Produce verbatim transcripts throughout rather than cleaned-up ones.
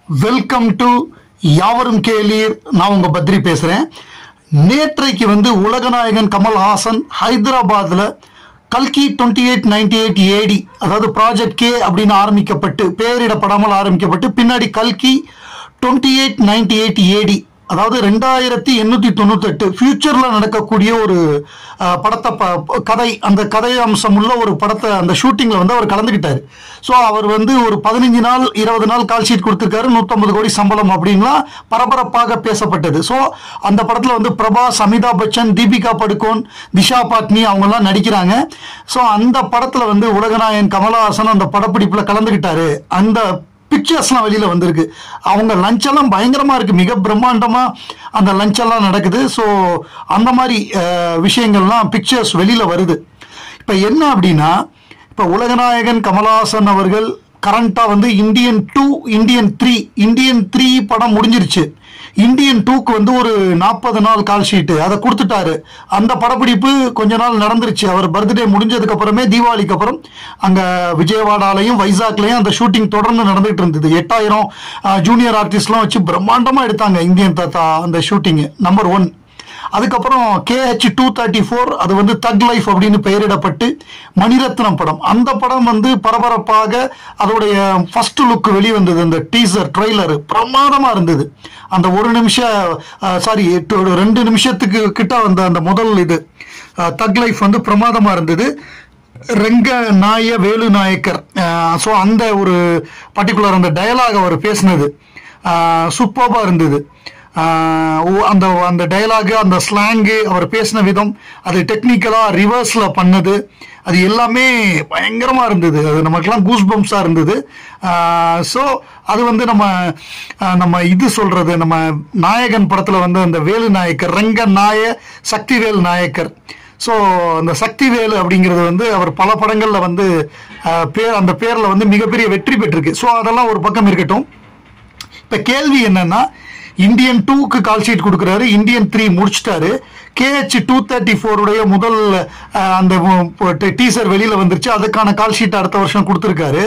Welcome to யாவரும் கேளீர். நான் உங்க பத்ரி பேசுறேன். நேற்றைக்கு வந்து உலகநாயகன் கமல்ஹாசன் ஹைதராபாத்ல கல்கி twenty eight ninety eight AD அதாவது ப்ராஜெக்ட் கே அப்படின்னு ஆரம்பிக்கப்பட்டு பேரிடப்படாமல் ஆரம்பிக்கப்பட்டு பின்னாடி கல்கி twenty eight ninety eight AD அதாவது ரெண்டாயிரத்தி எண்ணூத்தி தொண்ணூத்தி எட்டு ஃபியூச்சர்ல நடக்கக்கூடிய ஒரு படத்தை கதை அந்த கதை அம்சம் உள்ள ஒரு படத்தை அந்த ஷூட்டிங்ல வந்து அவர் கலந்துக்கிட்டாரு. ஸோ அவர் வந்து ஒரு பதினஞ்சு நாள் இருபது நாள் கால் ஷீட் கொடுத்துருக்காரு, நூற்றம்பது கோடி சம்பளம் அப்படின்லாம் பரபரப்பாக பேசப்பட்டது. ஸோ அந்த படத்தில் வந்து பிரபாஸ், அமிதாப் பச்சன், தீபிகா படுகோன், திஷா பாட்னி அவங்கெல்லாம் நடிக்கிறாங்க. ஸோ அந்த படத்தில் வந்து உலகநாயகன் கமல்ஹாசன் அந்த படப்பிடிப்பில் கலந்துக்கிட்டாரு. அந்த பிக்சர்ஸ்லாம் வெளியில வந்திருக்கு. அவங்க லஞ்ச் எல்லாம் பயங்கரமா இருக்கு, மிக பிரம்மாண்டமா அந்த லஞ்ச் எல்லாம் நடக்குது. ஸோ அந்த மாதிரி விஷயங்கள்லாம் பிக்சர்ஸ் வெளியில வருது. இப்ப என்ன அப்படின்னா, இப்ப உலகநாயகன் கமல்ஹாசன் அவர்கள் கரண்டா வந்து Indian two Indian three Indian three படம் முடிஞ்சிருச்சு. இந்தியன் டூக்கு வந்து ஒரு நாற்பது நாள் கால் ஷீட்டு அதை கொடுத்துட்டாரு. அந்த படப்பிடிப்பு கொஞ்ச நாள் நடந்துருச்சு. அவர் பர்த்டே முடிஞ்சதுக்கு அப்புறமே தீபாவளிக்கு அப்புறம் அங்க விஜயவாடாலையும் வைசாக்லையும் அந்த ஷூட்டிங் தொடர்ந்து நடந்துட்டு இருந்தது. எட்டாயிரம் ஜூனியர் ஆர்டிஸ்ட்லாம் வச்சு பிரம்மாண்டமா எடுத்தாங்க இந்தியன் தாத்தா அந்த ஷூட்டிங் நம்பர் ஒன். அதுக்கப்புறம் கேஹெச் டூ தேர்ட்டி ஃபோர் அது வந்து தக் லைஃப் அப்படின்னு பெயரிடப்பட்டு மணிரத்னம் படம். அந்த படம் வந்து பரபரப்பாக அதோடைய ஃபர்ஸ்ட் லுக் வெளிவந்தது. அந்த டீசர் ட்ரெய்லர் பிரமாதமா இருந்தது. அந்த ஒரு நிமிஷம் சாரி ரெண்டு நிமிஷத்துக்கு கிட்ட வந்த அந்த முதல் இது தக் லைஃப் வந்து பிரமாதமா இருந்தது. ரெங்க நாய வேலு நாயக்கர், ஸோ அந்த ஒரு பர்டிகுலர் அந்த டயலாக் அவர் பேசினது சூப்பர்பா இருந்தது. அந்த அந்த டயலாகு, அந்த ஸ்லாங்கு, அவர் பேசின விதம், அது டெக்னிக்கலா ரிவர்ஸ்ல பண்ணது, அது எல்லாமே பயங்கரமா இருந்தது. அது நமக்கெல்லாம் கூஸ் பம்ப்ஸா இருந்தது. ஸோ அது வந்து நம்ம நம்ம இது சொல்றது, நம்ம நாயகன் படத்துல வந்து அந்த வேலு நாயக்கர், ரெங்க நாய சக்திவேல் நாயக்கர். ஸோ அந்த சக்திவேலு அப்படிங்கிறது வந்து அவர் பல படங்கள்ல வந்து பேர் அந்த பேர்ல வந்து மிகப்பெரிய வெற்றி பெற்றிருக்கு. ஸோ அதெல்லாம் ஒரு பக்கம் இருக்கட்டும். இப்ப கேள்வி என்னன்னா, இந்தியன் டூக்கு கால் ஷீட் கொடுக்குறாரு, இந்தியன் த்ரீ முடிச்சிட்டாரு. கேஹெச் டூ தேர்ட்டி ஃபோருடைய முதல் அந்த டீசர் வெளியில வந்துருச்சு, அதுக்கான கால் ஷீட் அடுத்த வருஷம் கொடுத்துருக்காரு.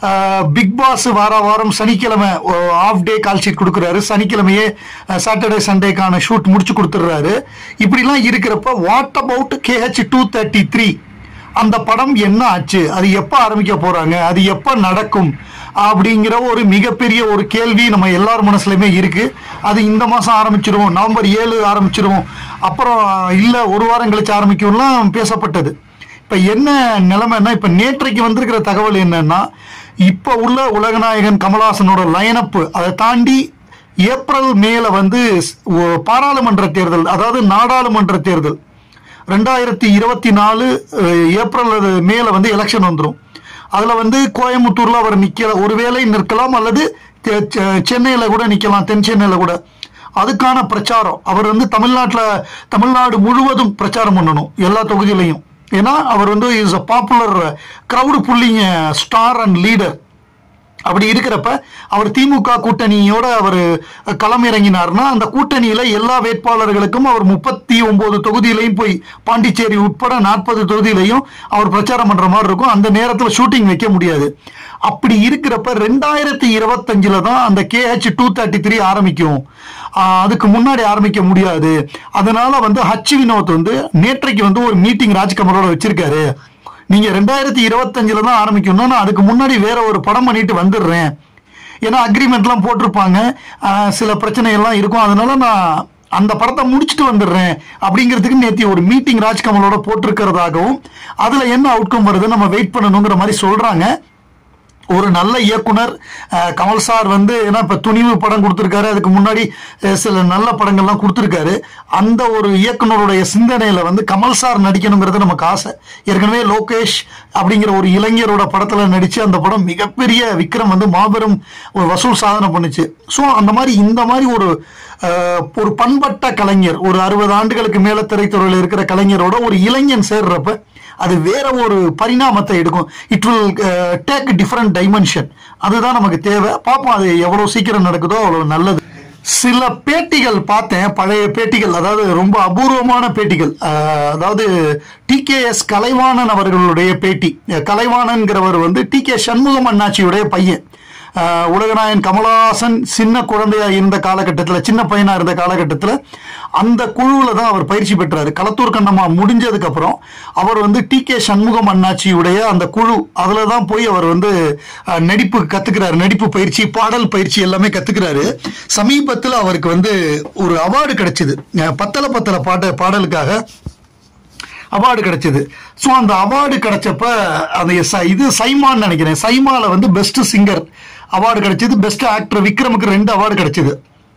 பிக் பாஸ் வார வாரம் சனிக்கிழமை ஆஃப் டே கால் ஷீட் கொடுக்குறாரு, சனிக்கிழமையே சாட்டர்டே சண்டேக்கான ஷூட் முடிச்சு கொடுத்துட்றாரு. இப்படிலாம் இருக்கிறப்ப what about KH two thirty three அந்த படம் என்ன ஆச்சு, அது எப்போ ஆரம்பிக்க போறாங்க, அது எப்போ நடக்கும் அப்படிங்கிற ஒரு மிகப்பெரிய ஒரு கேள்வி நம்ம எல்லார் மனசுலையுமே இருக்கு. அது இந்த மாசம் ஆரம்பிச்சிடும், நவம்பர் ஏழு ஆரம்பிச்சிடும், அப்புறம் இல்ல ஒரு வாரம் கழிச்சு ஆரம்பிக்கும்லாம் பேசப்பட்டது. இப்ப என்ன நிலைமைன்னா, இப்ப நேற்றைக்கு வந்திருக்கிற தகவல் என்னன்னா, இப்ப உள்ள உலகநாயகன் கமல்ஹாசனோட லைனப் அதை தாண்டி ஏப்ரல் மேல வந்து பாராளுமன்ற தேர்தல், அதாவது நாடாளுமன்ற தேர்தல் ரெண்டாயிரத்தி இருபத்தி நாலு ஏப்ரல் மேல வந்து எலெக்ஷன் வந்துடும். அதுல வந்து கோயம்புத்தூர்ல அவர் நிக்க ஒருவேளை நிற்கலாம், அல்லது சென்னையில கூட நிக்கலாம், தென் சென்னையில கூட. அதுக்கான பிரச்சாரம் அவர் வந்து தமிழ்நாட்டில் தமிழ்நாடு முழுவதும் பிரச்சாரம் பண்ணணும், எல்லா தொகுதியிலையும். ஏன்னா அவர் வந்து is a popular crowd pulling star and leader. அப்படி இருக்கிறப்ப அவர் திமுக கூட்டணியோட அவர் களம் இறங்கினார்னா, அந்த கூட்டணியில எல்லா வேட்பாளர்களுக்கும் அவர் முப்பத்தி ஒன்பது தொகுதியிலையும் போய் பாண்டிச்சேரி உட்பட நாற்பது தொகுதியிலையும் அவர் பிரச்சாரம் பண்ற மாதிரி இருக்கும். அந்த நேரத்தில் ஷூட்டிங் வைக்க முடியாது. அப்படி இருக்கிறப்ப ரெண்டாயிரத்தி இருபத்தஞ்சுல தான் அந்த கேஹெச் டூ தேர்ட்டி த்ரீ ஆரம்பிக்கும், அதுக்கு முன்னாடி ஆரம்பிக்க முடியாது. அதனால வந்து ஹச் வினோத் வந்து நேற்றைக்கு வந்து ஒரு மீட்டிங் ராஜ்கமலோட வச்சிருக்காரு. நீங்க ரெண்டாயிரத்தி இருபத்தஞ்சுல தான் ஆரம்பிக்கணும்னா, நான் அதுக்கு முன்னாடி வேற ஒரு படம் பண்ணிட்டு வந்துடுறேன். ஏன்னா அக்ரிமெண்ட்லாம் போட்டிருப்பாங்க, சில பிரச்சனை எல்லாம் இருக்கும், அதனால நான் அந்த படத்தை முடிச்சுட்டு வந்துடுறேன் அப்படிங்கிறதுக்கு நேற்று ஒரு மீட்டிங் ராஜ்கமலோட போட்டிருக்கிறதாகவும், அதுல என்ன அவுட்கம் வருது நம்ம வெயிட் பண்ணணுங்கிற மாதிரி சொல்றாங்க. ஒரு நல்ல இயக்குனர் கமல் சார் வந்து, ஏன்னா இப்ப துணிவு படம் கொடுத்திருக்காரு, அதுக்கு முன்னாடி சில நல்ல படங்கள்லாம் கொடுத்திருக்காரு. அந்த ஒரு இயக்குனருடைய சிந்தனையில வந்து கமல் சார் நடிக்கணுங்கிறது நமக்கு ஆசை. ஏற்கனவே லோகேஷ் அப்படிங்கிற ஒரு இளைஞரோட படத்துல நடிச்சு அந்த படம் மிகப்பெரிய விக்ரம் வந்து மாபெரும் ஒரு வசூல் சாதனை பண்ணுச்சு. ஸோ அந்த மாதிரி இந்த மாதிரி ஒரு ஒரு பண்பட்ட கலைஞர், ஒரு அறுபது ஆண்டுகளுக்கு மேல திரைத்துறையில் இருக்கிற கலைஞரோட ஒரு இளைஞன் சேர்றப்ப அது வேற ஒரு பரிணாமத்தை எடுக்கும். It will take different dimension. அதுதான் நமக்கு தேவை. பார்ப்போம் அது எவ்வளவு சீக்கிரம் நடக்குதோ அவ்வளவு நல்லது. சில பேட்டிகள் பார்த்தேன், பழைய பேட்டிகள், அதாவது ரொம்ப அபூர்வமான பேட்டிகள். அதாவது டி கே எஸ் கலைவாணன் அவர்களுடைய பேட்டி. கலைவாணன்கிறவர் வந்து டி கே சண்முகம் அண்ணாச்சியுடைய பையன். உலகநாயகன் கமலஹாசன் சின்ன குழந்தையா இருந்த காலகட்டத்தில், சின்ன பையனா இருந்த காலகட்டத்தில் அந்த குழுவில் தான் அவர் பயிற்சி பெற்றாரு. களத்தூர் கண்ணம்மா முடிஞ்சதுக்கு அப்புறம் அவர் வந்து டி கே சண்முகம் அண்ணாச்சியுடைய அந்த குழு அதில் தான் போய் அவர் வந்து நடிப்பு கத்துக்கிறாரு. நடிப்பு பயிற்சி, பாடல் பயிற்சி எல்லாமே கத்துக்கிறாரு. சமீபத்தில் அவருக்கு வந்து ஒரு அவார்டு கிடைச்சது. பத்தல பத்தல பாட்ட பாடலுக்காக அவார்டு கிடைச்சது. ஸோ அந்த அவார்டு கிடைச்சப்ப அந்த இது சைமான்னு நினைக்கிறேன், சைமால வந்து பெஸ்ட் சிங்கர் அவார்டு கிடைச்சது, பெஸ்ட் ஆக்டர் விக்ரமுக்கு ரெண்டு அவார்டு கிடைச்சது.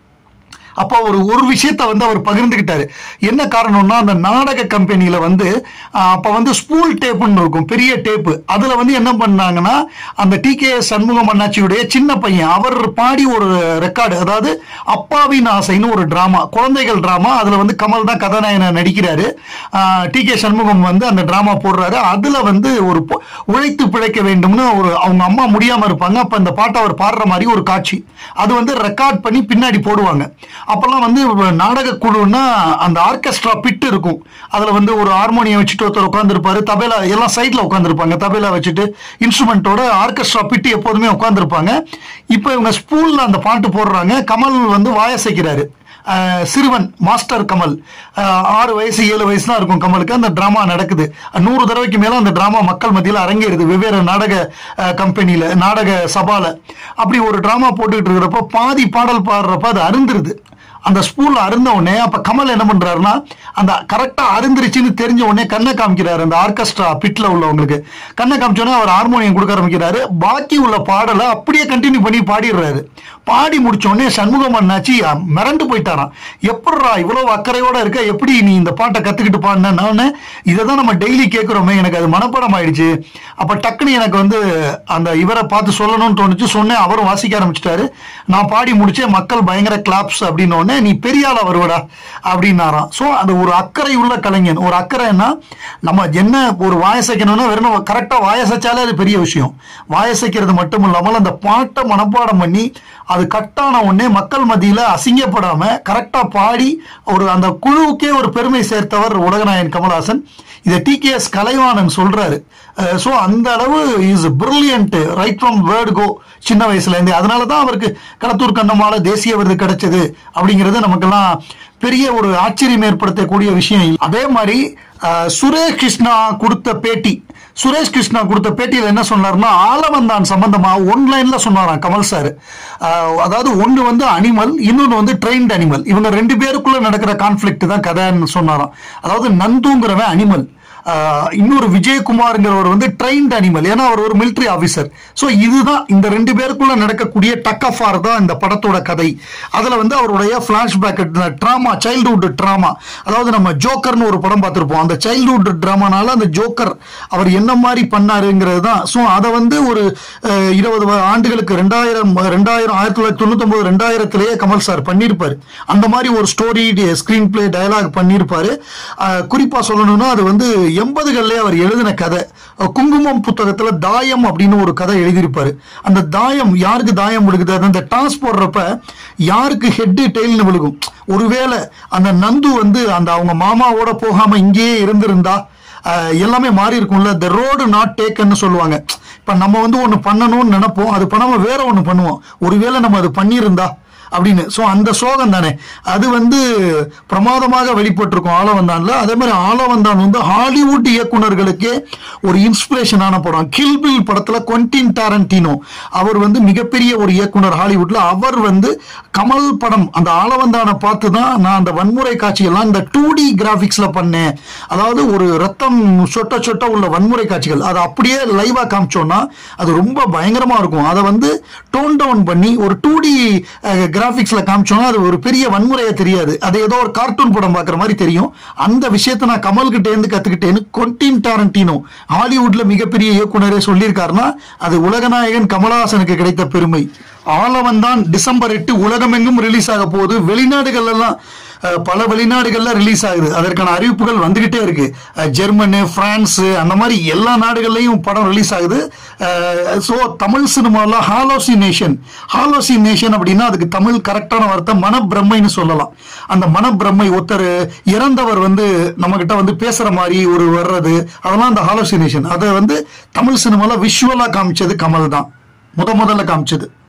அப்போ ஒரு ஒரு விஷயத்த வந்து அவர் பகிர்ந்துக்கிட்டாரு. என்ன காரணம்னா, அந்த நாடக கம்பெனியில வந்து அப்போ வந்து ஸ்பூல் டேப்புன்னு இருக்கும், பெரிய டேப்பு. அதில் வந்து என்ன பண்ணாங்கன்னா, அந்த டி கே சண்முகம் அண்ணாச்சியுடைய சின்ன பையன் அவர் பாடி ஒரு ரெக்கார்டு, அதாவது அப்பாவின் ஆசைன்னு ஒரு டிராமா, குழந்தைகள் டிராமா. அதில் வந்து கமல் தான் கதாநாயகனை நடிக்கிறாரு. டி கே சண்முகம் வந்து அந்த டிராமா போடுறாரு. அதில் வந்து ஒரு உழைத்து பிழைக்க வேண்டும்னு ஒரு அவங்க அம்மா முடியாமல் இருப்பாங்க. அப்போ அந்த பாட்டை அவர் பாடுற மாதிரி ஒரு காட்சி, அது வந்து ரெக்கார்ட் பண்ணி பின்னாடி போடுவாங்க. அப்பெல்லாம் வந்து நாடக குழுன்னா அந்த ஆர்கெஸ்ட்ரா பிட் இருக்கும், அதுல வந்து ஒரு ஹார்மோனியம் வச்சுட்டு ஒருத்தர் உட்காந்துருப்பாரு, தபேலா எல்லாம் சைட்ல உட்காந்துருப்பாங்க, தபேலா வச்சுட்டு இன்ஸ்ட்ருமெண்டோட ஆர்கெஸ்ட்ரா பிட்டு எப்போதுமே உட்காந்துருப்பாங்க. இப்போ இவங்க ஸ்பூல்ல அந்த பாட்டு போடுறாங்க. கமல் வந்து வாயசைக்கிறாரு. சிறுவன் மாஸ்டர் கமல், ஆறு வயசு ஏழு வயசு தான் இருக்கும் கமலுக்கு. அந்த டிராமா நடக்குது, நூறு தடவைக்கு மேல அந்த டிராமா மக்கள் மத்தியில் அரங்கேறுது, வெவ்வேறு நாடக கம்பெனியில, நாடக சபால. அப்படி ஒரு டிராமா போட்டுக்கிட்டு இருக்கிறப்ப பாதி பாடல் பாடுறப்ப அது அருந்துருது. அந்த ஸ்பூல்ல அருந்த உடனே அப்ப கமல் என்ன பண்றாருன்னா, அந்த கரெக்டா அருந்துருச்சுன்னு தெரிஞ்ச உடனே கண்ணை காமிக்கிறாரு. அந்த ஆர்கெஸ்ட்ரா பிட்ல உள்ளவங்களுக்கு கண்ணை காமிச்சோன்னா அவர் ஹார்மோனியம் கொடுக்க ஆரம்பிக்கிறாரு. பாக்கி உள்ள பாடலை அப்படியே கண்டினியூ பண்ணி பாடிடுறாரு. பாடி முடிச்ச உடனே சண்முகம் அண்ணாச்சி மிரண்டு போயிட்டாராம். எப்படா இவ்வளவு அக்கறையோட இருக்க, எப்படி நீ இந்த பாட்டை கத்துக்கிட்டு பாடின? இதை தான் நம்ம டெய்லி கேட்கிறோமே, எனக்கு அது மனப்பாடம் ஆயிடுச்சு. அப்ப டக்குன்னு எனக்கு வந்து அந்த இவரை பார்த்து சொல்லணும்னு தோணுச்சு, சொன்னேன். அவரும் வாசிக்க ஆரம்பிச்சிட்டாரு. நான் பாடி முடிச்சேன், மக்கள் பயங்கர கிளாப்ஸ் அப்படின்னு, நீ பெரிய ஆளா வருவடா அப்படின்னாராம். சோ அந்த ஒரு அக்கறை உள்ள கலைஞன். ஒரு அக்கறைன்னா நம்ம என்ன ஒரு வாயசைக்கணும்னா வெறும் கரெக்டா வாயசைச்சாலே அது பெரிய விஷயம். வாயசைக்கிறது மட்டும் இல்லாமல் அந்த பாட்டை மனப்பாடம் பண்ணி அது கட்டான உடனே மக்கள் மத்தியில அசிங்கப்படாம கரெக்டா பாடி ஒரு அந்த குழுவுக்கே ஒரு பெருமை சேர்த்தவர் உலகநாயகன் கமலஹாசன். இதை டி கே எஸ் கலைவாணன் சொல்றாரு. ஸோ அந்த அளவு is brilliant right from word go, சின்ன வயசுல இருந்து. அதனாலதான் அவருக்கு களத்தூர் கண்ணம்மால தேசிய விருது கிடைச்சது அப்படிங்கிறது நமக்கெல்லாம் பெரிய ஒரு ஆச்சரியம் ஏற்படுத்தக்கூடிய விஷயம். அதே மாதிரி சுரேஷ் கிருஷ்ணா கொடுத்த பேட்டி, சுரேஷ் கிருஷ்ணா கொடுத்த பேட்டியில் என்ன சொன்னார்னா, ஆலவந்தான் சம்பந்தமா ஒன்லைன்ல சொன்னாராம் கமல் சார். அதாவது ஒன்று வந்து அனிமல், இன்னொன்று வந்து ட்ரெயின்ட் அனிமல். இவங்க ரெண்டு பேருக்குள்ள நடக்கிற கான்ஃபிளிக்ட் தான் கதைன்னு சொன்னாராம். அதாவது நந்துங்கிறவன் அனிமல், இன்னொரு விஜயகுமார்ங்கிறவர் வந்து ட்ரெயின்ட் அனிமல், ஏன்னா அவர் ஒரு மிலிட்டரி ஆபீசர். ஸோ இதுதான் இந்த ரெண்டு பேருக்குள்ள நடக்கக்கூடிய டக் ஆஃப் ஆர் தான் இந்த படத்தோட கதை. அதுல வந்து அவருடைய பிளாஷ்பேக் ட்ராமா, சைல்ட்ஹுட் ட்ராமா, அதாவது நம்ம ஜோக்கர்னு ஒரு படம் பார்த்திருப்போம், அந்த சைல்ட்ஹுட் ட்ராமானால அந்த ஜோக்கர் அவர் என்ன மாதிரி பண்ணாருங்கிறது தான். ஸோ அதை வந்து ஒரு இருபது ஆண்டுகளுக்கு ரெண்டாயிரம் ரெண்டாயிரம் ஆயிரத்தி தொள்ளாயிரத்தி தொண்ணூத்தி ஒன்பது ரெண்டாயிரத்திலேயே கமல் சார் பண்ணியிருப்பாரு. அந்த மாதிரி ஒரு ஸ்டோரி, ஸ்கிரீன் பிளே, டயலாக் பண்ணியிருப்பாரு. குறிப்பா சொல்லணும்னா அது வந்து எண்பதுகள்ல அவர் எழுதின கதை. குங்குமம் புத்தகத்துல தாயம் அப்படின்னு ஒரு கதை எழுதியிருப்பாரு. அந்த தாயம் யாருக்கு தாயம் விழுகுது, அந்த டாஸ் போடுறப்ப யாருக்கு ஹெட் டெய்ல்னு விழுகும். ஒருவேளை அந்த நந்து வந்து அந்த அவங்க மாமாவோட போகாம இங்கேயே இருந்திருந்தா எல்லாமே மாறி இருக்கும்ல. த ரோடு நாட் டேக்கன்னு சொல்லுவாங்க. இப்ப நம்ம வந்து ஒண்ணு பண்ணணும்னு நினைப்போம், அது பண்ணாம வேற ஒண்ணு பண்ணுவோம். ஒருவேளை நம்ம அது பண்ணியிருந்தா அப்படின்னு. ஸோ அந்த சோகம் தானே அது வந்து பிரமாதமாக வெளிப்பட்டிருக்கும் ஆலவந்தான்ல. அதே மாதிரி ஆலவந்தான் வந்து ஹாலிவுட் இயக்குநர்களுக்கே ஒரு இன்ஸ்பிரேஷனான படம். கில் பில் படத்துல குவென்டின் டாரன்டினோ அவர் வந்து மிகப்பெரிய ஒரு இயக்குனர் ஹாலிவுட்ல. அவர் வந்து கமல் படம் அந்த ஆலவந்தானை பார்த்து தான் நான் அந்த வன்முறை காட்சிகள்லாம் இந்த டூ டி கிராபிக்ஸ்ல பண்ணேன். அதாவது ஒரு ரத்தம் சொட்ட சொட்ட உள்ள வன்முறை காட்சிகள் அதை அப்படியே லைவா காமிச்சோம்னா அது ரொம்ப பயங்கரமா இருக்கும். அதை வந்து டோன் டவுன் பண்ணி ஒரு டூ டி கிராபிக்ஸ்ல காமிச்சோம்னா அது ஒரு பெரிய வன்முறையா தெரியாது, அது ஏதோ ஒரு கார்ட்டூன் படம் பார்க்குற மாதிரி தெரியும். அந்த விஷயத்தை நான் கமல் கிட்ட இருந்து கத்துக்கிட்டேன்னு குவென்டின் டாரன்டினோ ஹாலிவுட்ல மிகப்பெரிய இயக்குனரே சொல்லியிருக்காருன்னா அது உலகநாயகன் கமலஹாசனுக்கு கிடைத்த பெருமை. ஆலவந்தான் டிசம்பர் எட்டு உலகமெங்கும் ரிலீஸ் ஆக போகுது. வெளிநாடுகள் எல்லாம் பல வெளிநாடுகள்ல ரிலீஸ் ஆகுது. அதற்கான அறிவிப்புகள் வந்துகிட்டே இருக்கு. ஜெர்மனி, பிரான்ஸ், அந்த மாதிரி எல்லா நாடுகள்லையும் படம் ரிலீஸ் ஆகுது. ஸோ தமிழ் சினிமாவில் ஹாலோசினேஷன், ஹாலோசினேஷன் அப்படின்னா அதுக்கு தமிழ் கரெக்டான வார்த்தை மனப்பிரமைன்னு சொல்லலாம். அந்த மனப்பிரமை, ஒருத்தர் இறந்தவர் வந்து நம்ம கிட்ட வந்து பேசுற மாதிரி ஒரு வர்றது, அதெல்லாம் அந்த ஹாலோசினேஷன். அதை வந்து தமிழ் சினிமாவில் விஷுவலா காமிச்சது கமல் தான், முத முதல்ல காமிச்சது.